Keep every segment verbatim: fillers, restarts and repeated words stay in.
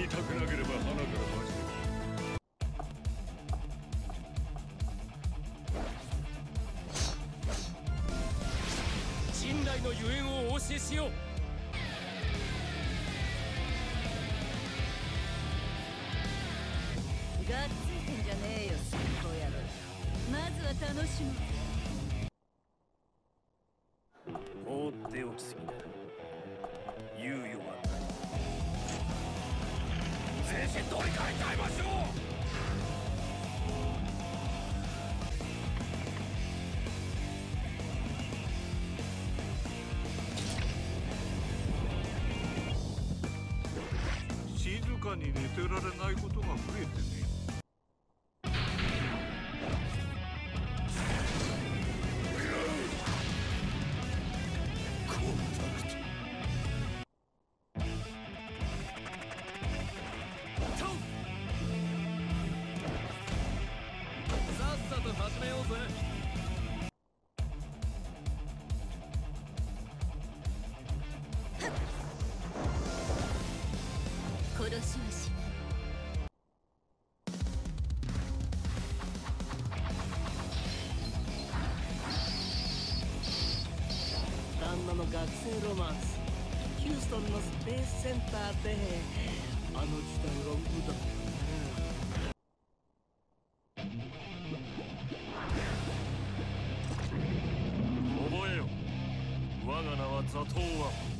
死にたくなければ花から待ち。 信頼のゆえんをお教えしよう。 がっついてんじゃねえよ、最高野郎。まずは楽しもう。 放っておきすぎだ。猶予はない。全身取り替えちゃいましょう。 静かに寝てられないことが増えてね。 さっさと始めようぜ。 殺しはしない。 旦那の学生ロマンス、ヒューストンのスペースセンターであの時代は無だったね。 覚えよ、我が名はザトウワン。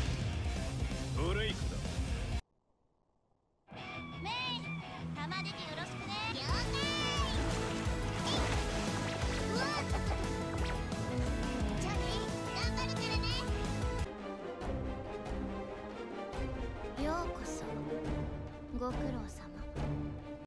ブレイクだ。 メイ、玉ねぎ